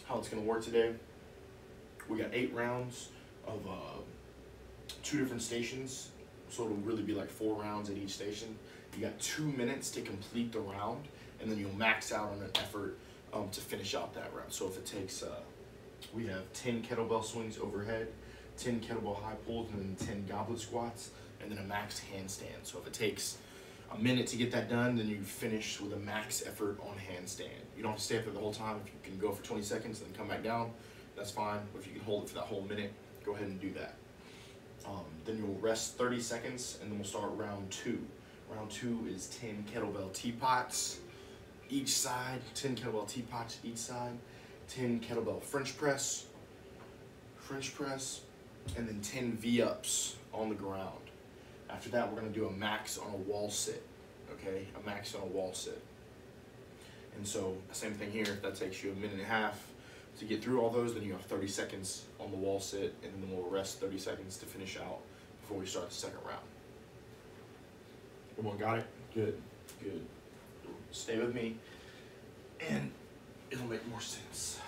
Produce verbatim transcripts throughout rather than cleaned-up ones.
how it's gonna work today. We got eight rounds of uh, two different stations, so it'll really be like four rounds at each station. You got two minutes to complete the round, and then you'll max out on an effort um, to finish out that round. So if it takes, uh, we have ten kettlebell swings overhead, ten kettlebell high pulls, and then ten goblet squats, and then a max handstand. So if it takes a minute to get that done, then you finish with a max effort on handstand. You don't have to stay up there the whole time. If you can go for twenty seconds and then come back down, that's fine. But if you can hold it for that whole minute, go ahead and do that. Um, then you'll rest thirty seconds, and then we'll start round two. Round two is ten kettlebell teapots each side, ten kettlebell teapots each side, ten kettlebell French press, French press, and then ten V-ups on the ground. After that, we're gonna do a max on a wall sit, okay? A max on a wall sit. And so, same thing here, if that takes you a minute and a half to get through all those, then you have thirty seconds on the wall sit, and then we'll rest thirty seconds to finish out before we start the second round. Everyone got it? Good, good. Stay with me, and it'll make more sense.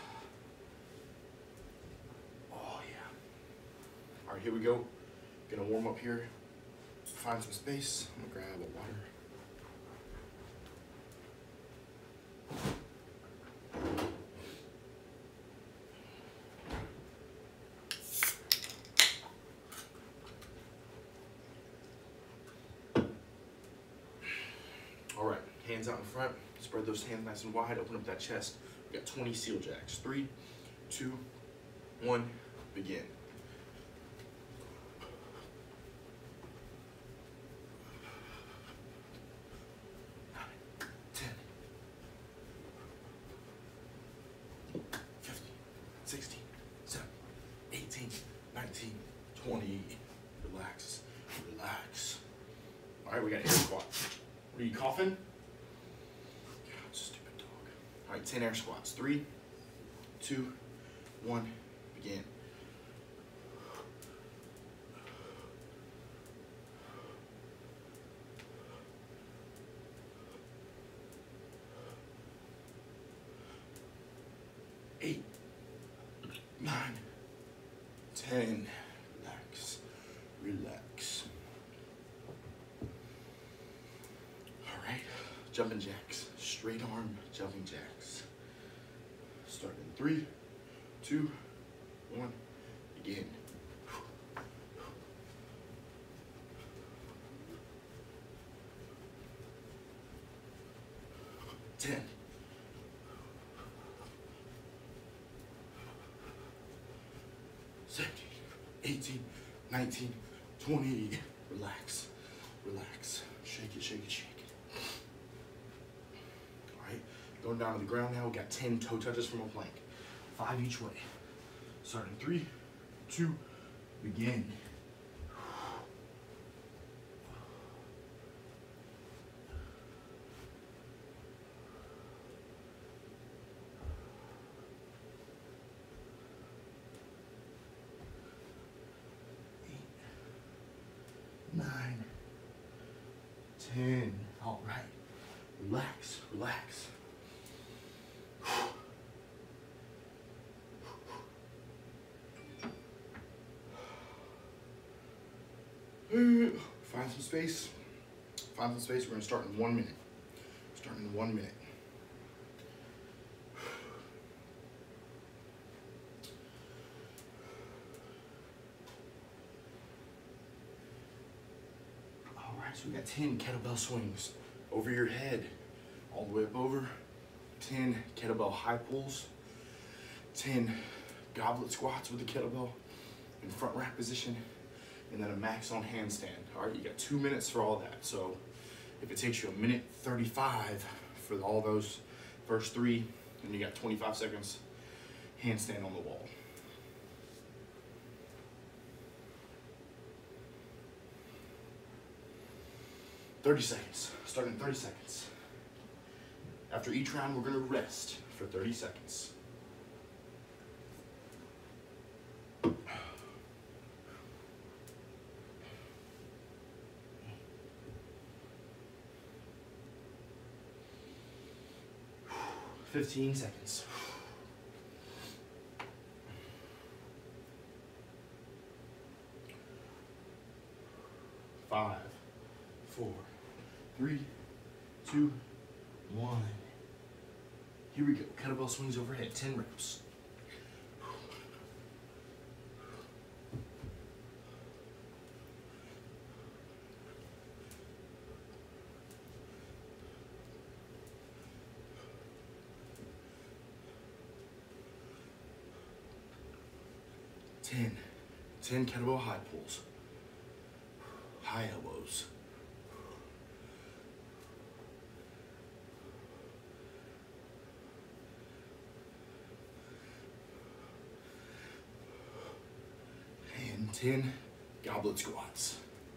Oh yeah. All right, here we go. Gonna warm up here. Find some space. I'm gonna grab a water. All right, hands out in front. Spread those hands nice and wide. Open up that chest. We got twenty seal jacks. Three, two, one, begin. sixteen, seventeen, eighteen, nineteen, twenty. Relax, relax. All right, we got air squats. Are you coughing? God, stupid dog. All right, ten air squats. Three, two, one, begin. Eight. Nine, ten, relax, relax. All right, jumping jacks, straight arm jumping jacks. Start in three, two, one, begin. ten. seventeen, eighteen, nineteen, twenty. Relax, relax. Shake it, shake it, shake it. All right, going down to the ground now. We got ten toe touches from a plank. Five each way. Start in three, two, begin. Nine, ten. All right. Relax, relax. Find some space. Find some space. We're gonna start in one minute. Start in one minute. So we got ten kettlebell swings over your head, all the way up over, ten kettlebell high pulls, ten goblet squats with the kettlebell in front rack position, and then a max on handstand. All right, you got two minutes for all that. So if it takes you a minute thirty-five for all those first three, then you got twenty-five seconds handstand on the wall. thirty seconds, starting thirty seconds. After each round, we're gonna rest for thirty seconds. fifteen seconds. Five, four, three, two, one. Here we go. Kettlebell swings overhead, ten reps. ten. ten kettlebell high pulls. High elbows. And ten goblet squats.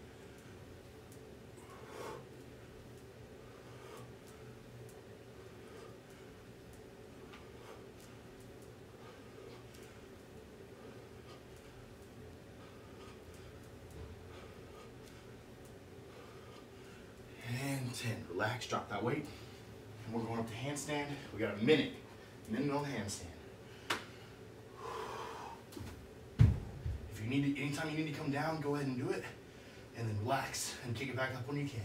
ten. Relax, drop that weight. And we're going up to handstand. We got a minute. Minute on the handstand. If you need to, anytime you need to come down, go ahead and do it. And then relax and kick it back up when you can.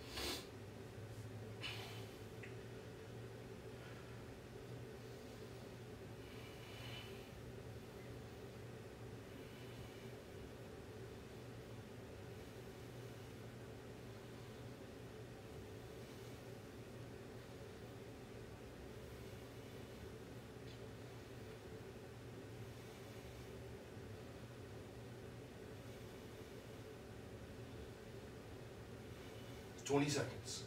twenty seconds.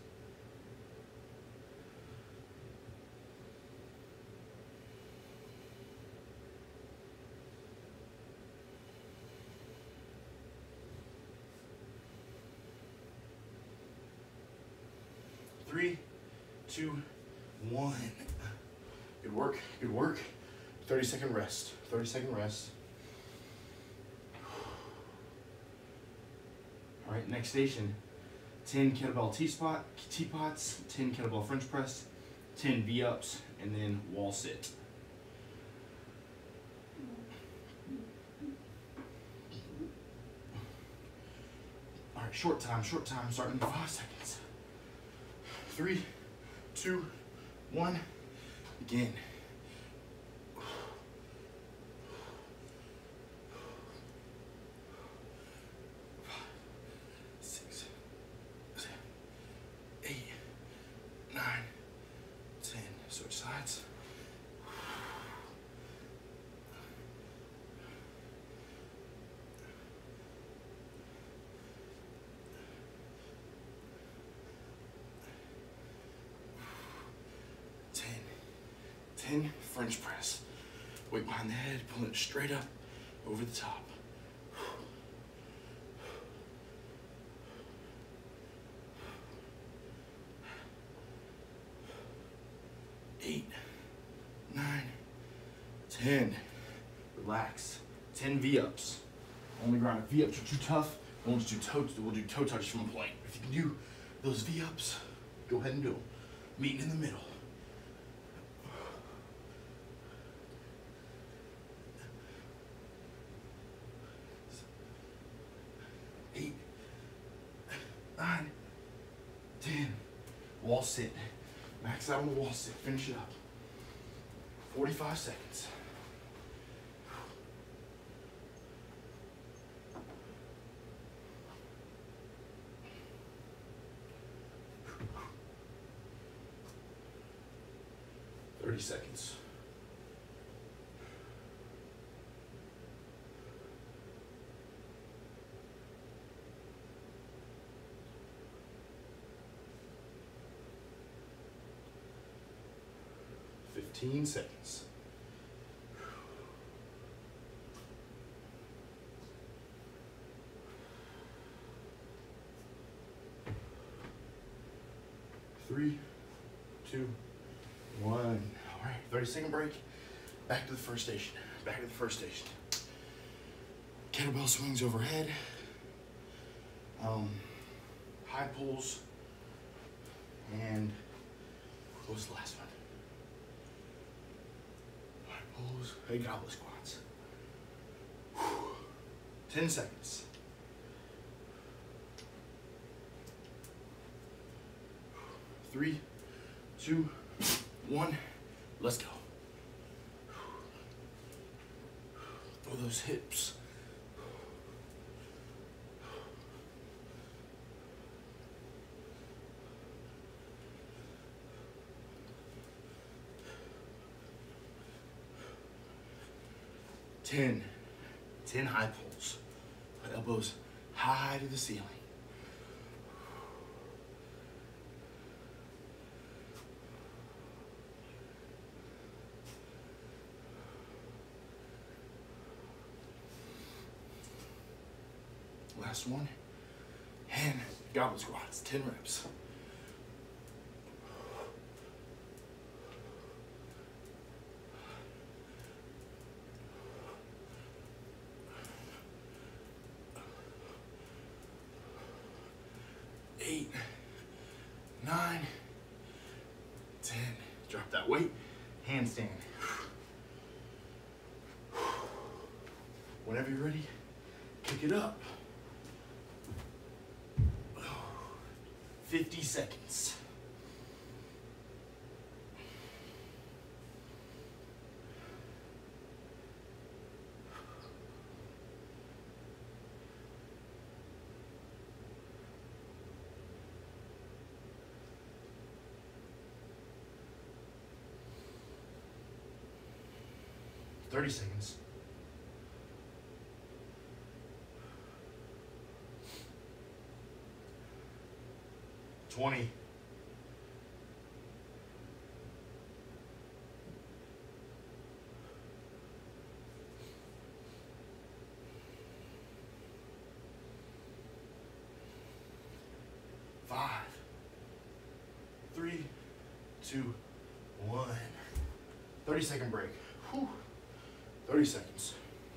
Three, two, one. Good work, good work. thirty second rest, thirty second rest. All right, next station. ten kettlebell T-spot, T-pots, ten kettlebell French press, ten V-ups, and then wall sit. All right, short time, short time, starting in five seconds. Three, two, one, begin. Switch sides. ten. ten French press. Weight behind the head, pulling it straight up over the top. Eight, nine, ten. Relax. ten V-ups. On the ground. If V-ups are too tough, we'll just do toe, we'll do toe touch from a plank. If you can do those V-ups, go ahead and do them. Meeting in the middle. Eight, nine, ten. Wall sit. Max out on the wall sit. Finish it up. forty-five seconds. thirty seconds. fifteen seconds. Three, two, one. All right, thirty second break. Back to the first station. Back to the first station. Kettlebell swings overhead. Um, high pulls. And what was the last one? Pulls, hey, goblet squats. Whew. ten seconds. Three, two, one, let's go. Throw those hips. ten, ten high pulls. Elbows high to the ceiling. Last one. And goblet squats, ten reps. Eight, nine, ten. Drop that weight, handstand. Whenever you're ready, kick it up. fifty seconds. thirty seconds. twenty. Five, three, two, one. thirty second break. Whew. thirty seconds.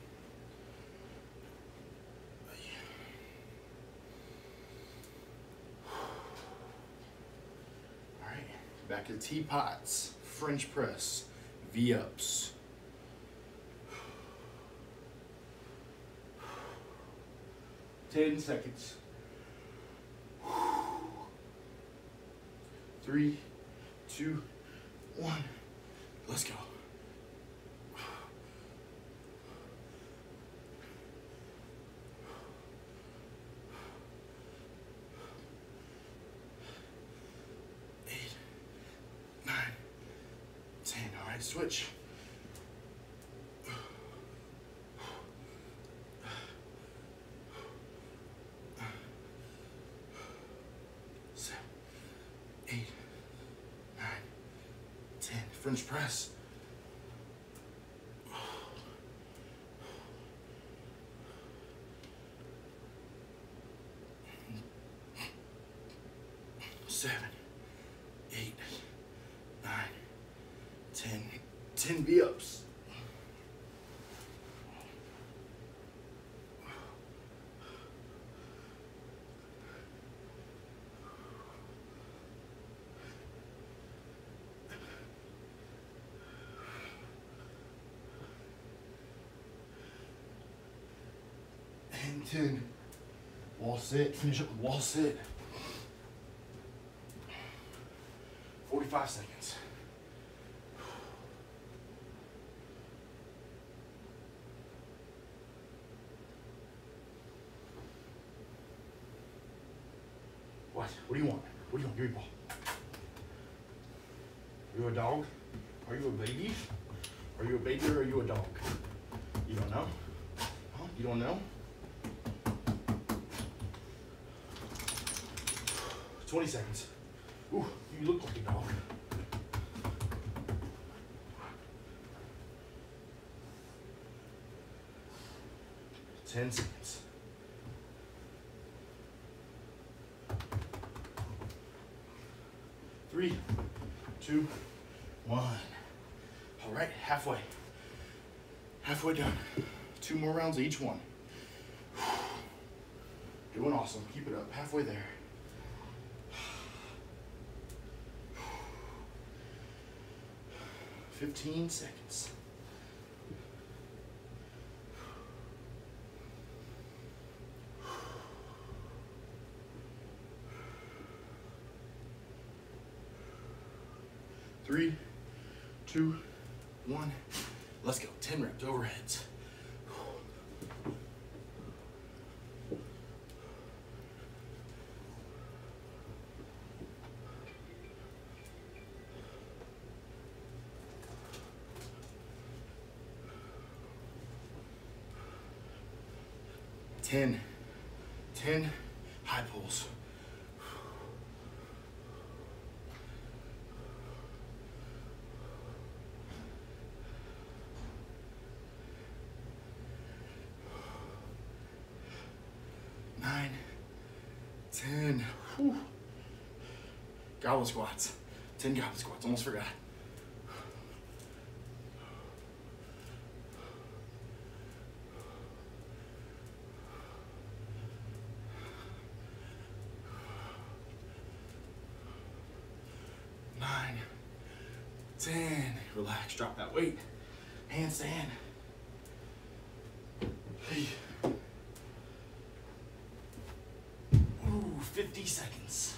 All right, back to teapots, French press, V-ups. ten seconds. Three, two, one, let's go. Eight, nine, ten, all right, switch. Seven, eight, nine, ten, French press. Seven, eight, nine, ten, ten V-ups. And ten, wall sit, finish up with wall sit. forty-five seconds. What? What do you want? What do you want? Give me a ball. Are you a dog? Are you a baby? Are you a baby or are you a dog? You don't know? Huh? You don't know? twenty seconds. Ooh, you look like a dog. ten seconds. Three, two, one. All right, halfway. Halfway done. Two more rounds of each one. Doing awesome. Keep it up. Halfway there. fifteen seconds. Three, two, one. Let's go. ten reps, overheads. ten, ten high pulls. Nine, ten, whew. Goblet squats, ten goblet squats, almost forgot. Nine, ten, relax, drop that weight, handstand. Hey. Ooh, fifty seconds.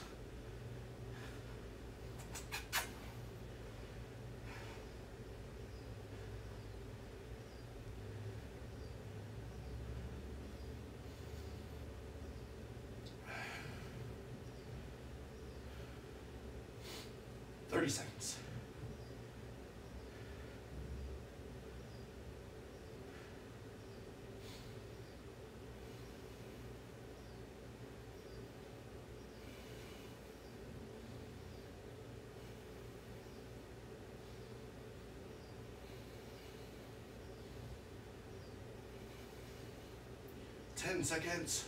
thirty seconds. ten seconds.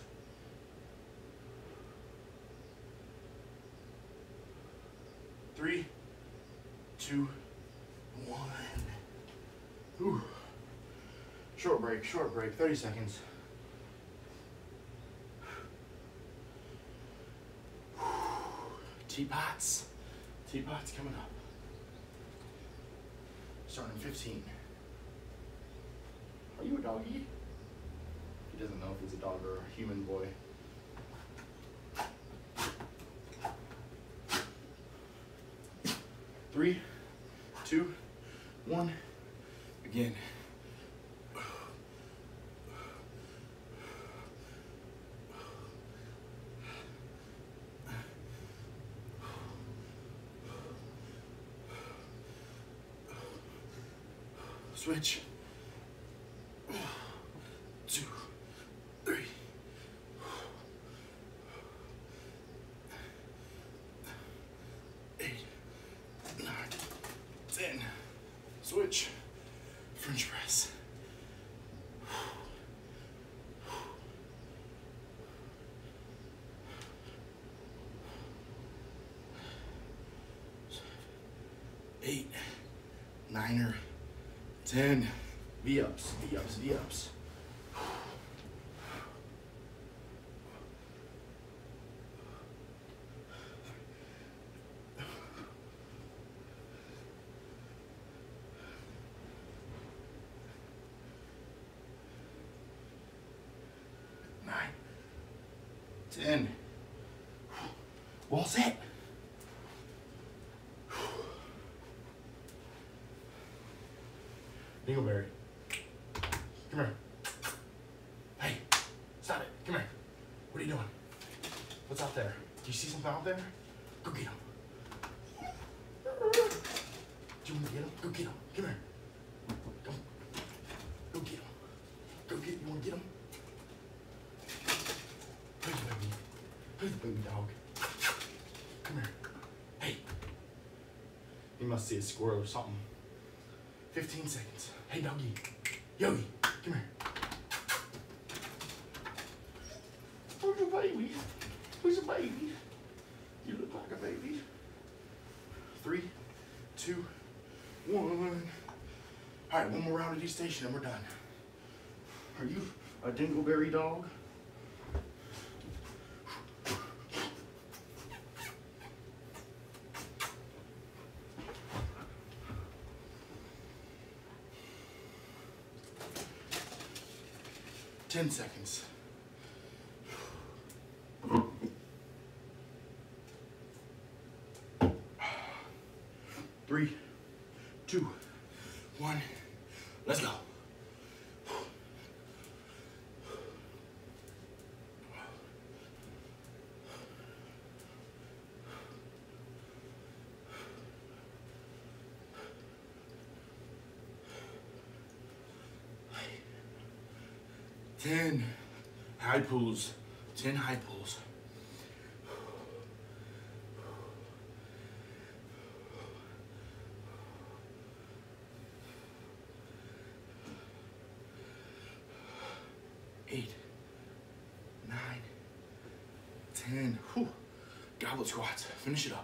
Three, two, one. Whew. Short break, short break, thirty seconds. Teapots. Teapots coming up. Starting in fifteen. Are you a doggy? He doesn't know if he's a dog or a human boy. Three, two, one, begin. Switch. Two, three. Eight, nine, ten. Switch. French press. Eight, niner, ten. V-ups, V-ups, V-ups. Nine, ten. Wall set. Dingleberry. Come here. Hey, stop it. Come here. What are you doing? What's out there? Do you see something out there? Go get him. Do you want to get him? Go get him. Come here. Go. Go get him. Go get him. You want to get him? Who's the baby? Who's the baby dog? Come here. Hey. He must see a squirrel or something. fifteen seconds. Hey, doggy. Yogi, come here. Who's your baby? Who's a baby? You look like a baby. Three, two, one. All right, one more round at each station and we're done. Are you a dingleberry dog? Ten seconds. Three. Let's go. ten high pulls, ten high pulls. Eight, nine, ten. Whew. Goblet squats. Finish it up.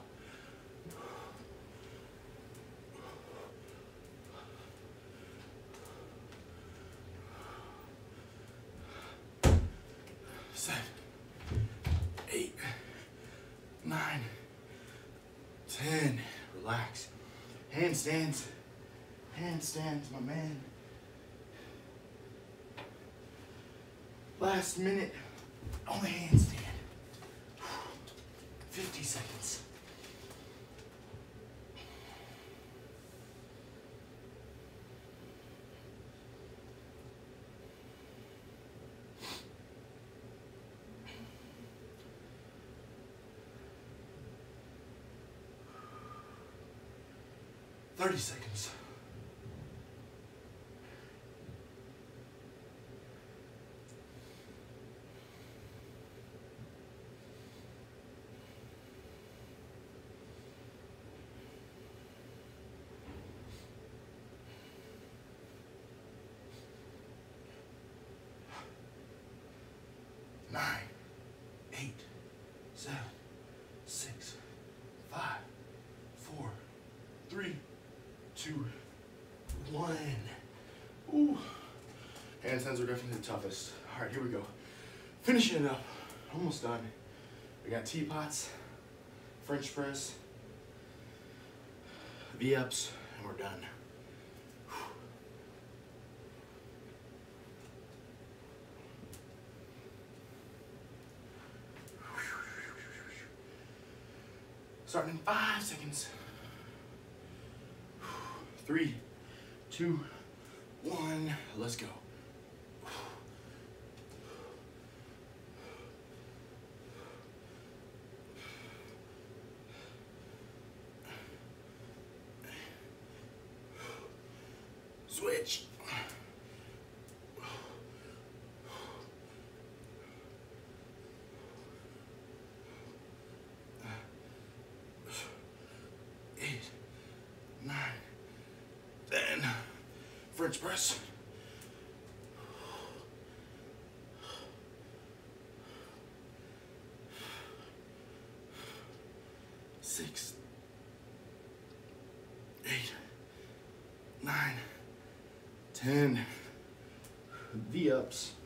Seven, eight, nine, ten. Relax. Handstands. Handstands, my man. Last minute on the handstand. fifty seconds. thirty seconds. Nine, eight, seven, six, five, four, three, two, one. Ooh. Handstands are definitely the toughest. All right, here we go. Finishing it up. Almost done. We got T-pots, French press, V-ups, and we're done. Starting in five seconds. Three, two, one, let's go. Switch. Eight, nine, ten. French press. Six, eight, nine, ten. V-ups.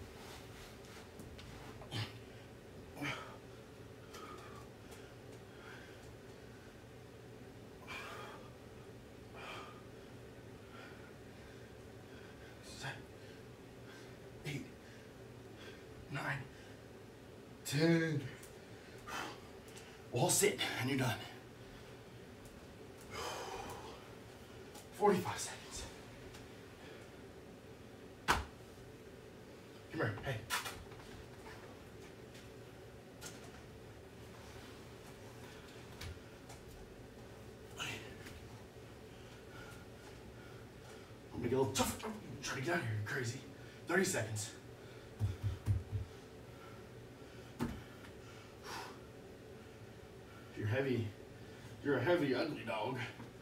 Eight, nine, ten. Wall sit, and you're done. forty-five seconds. Come here, hey. I'm gonna get a little tough. Try to get out of here, you're crazy. thirty seconds. You're heavy. You're a heavy, ugly dog.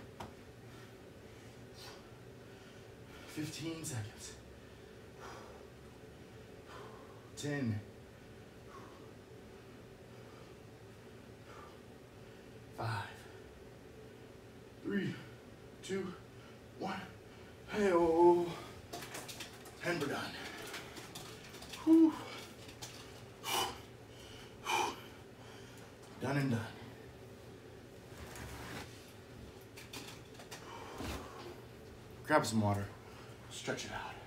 fifteen seconds. ten. Five. Three, two, one. Hey-oh. And we're done. Whew. Done and done. Grab some water. Stretch it out.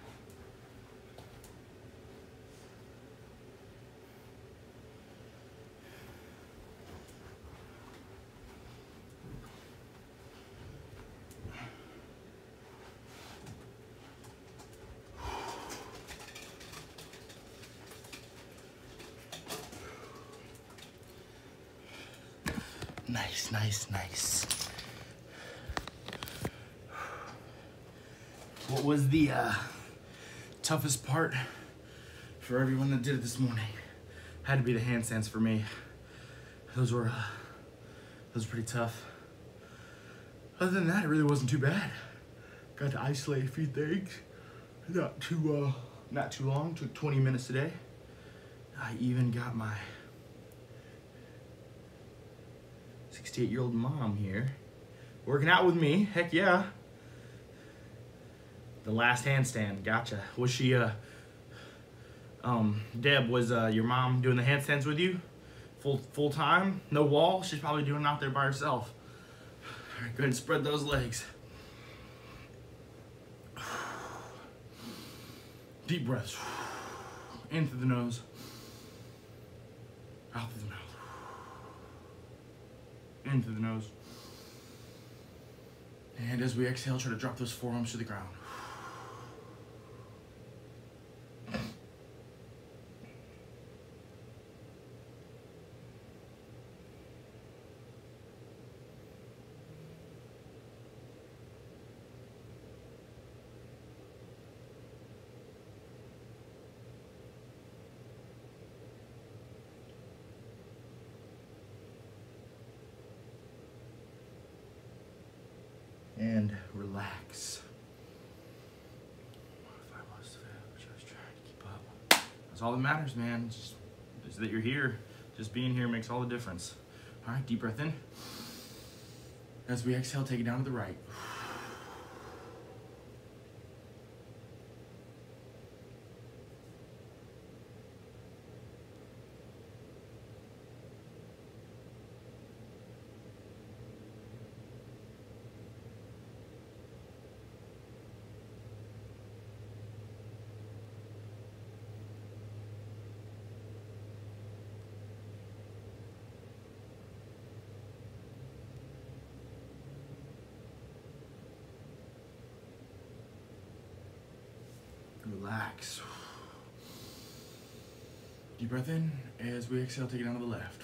Nice, nice, nice. What was the uh, toughest part for everyone that did it this morning? Had to be the handstands for me. Those were, uh, those were pretty tough. Other than that, it really wasn't too bad. Got to isolate a few things. Not too, uh, not too long. Took twenty minutes today. I even got my sixty-eight-year-old mom here working out with me. Heck yeah. The last handstand. Gotcha. Was she, uh, um, Deb, was uh, your mom doing the handstands with you? Full full time? No wall? She's probably doing it out there by herself. All right, go ahead and spread those legs. Deep breaths. In through the nose. Out through the mouth. In through the nose. And as we exhale, try to drop those forearms to the ground. And relax. Just trying to keep up. That's all that matters, man. Just, just that you're here. Just being here makes all the difference. All right, deep breath in. As we exhale, take it down to the right. Relax. Deep breath in. As we exhale, take it down to the left.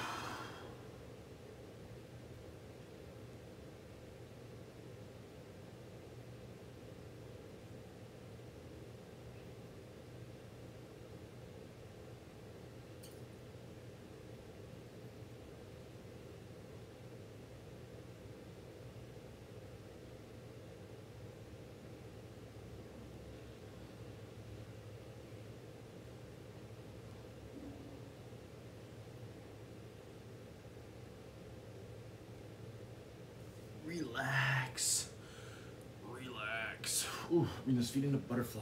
Relax. Relax. Ooh, bring those feet into butterfly.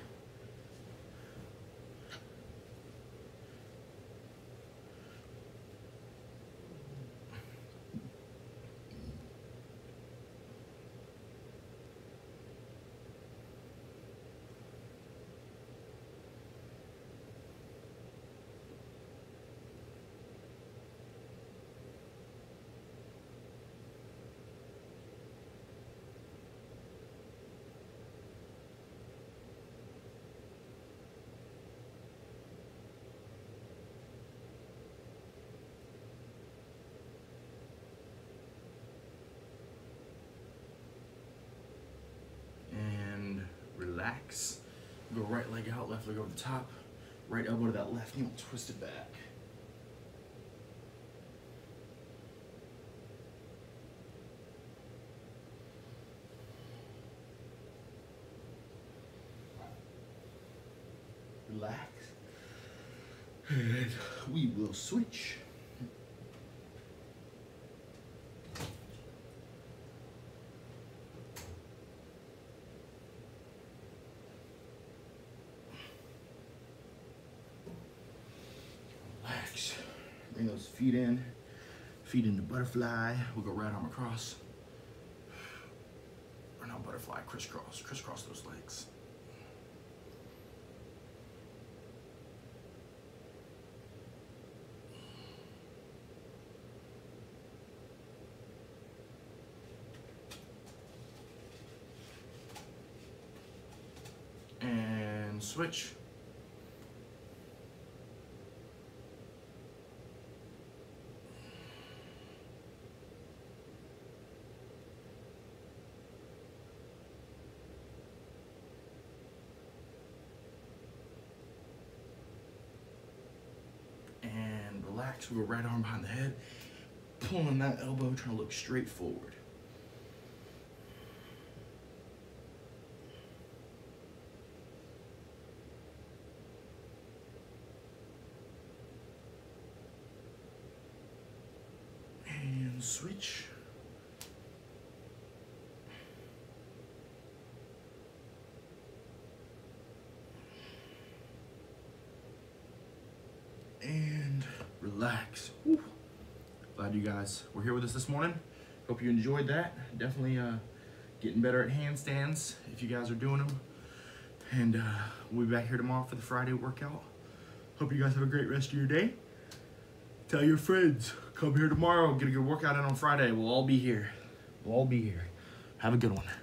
Relax. Go right leg out, left leg over the top. Right elbow to that left knee, we'll twist it back. Relax. And we will switch. Bring those feet in, feet into butterfly. We'll go right arm across. Or not butterfly, crisscross. Crisscross those legs. And switch. relax. We go right arm behind the head, pulling that elbow, trying to look straight forward. And switch. And relax. Whew. Glad you guys were here with us this morning. Hope you enjoyed that. Definitely uh, getting better at handstands if you guys are doing them. And uh, we'll be back here tomorrow for the Friday workout. Hope you guys have a great rest of your day. Tell your friends, come here tomorrow, get a good workout in on Friday. We'll all be here. We'll all be here. Have a good one.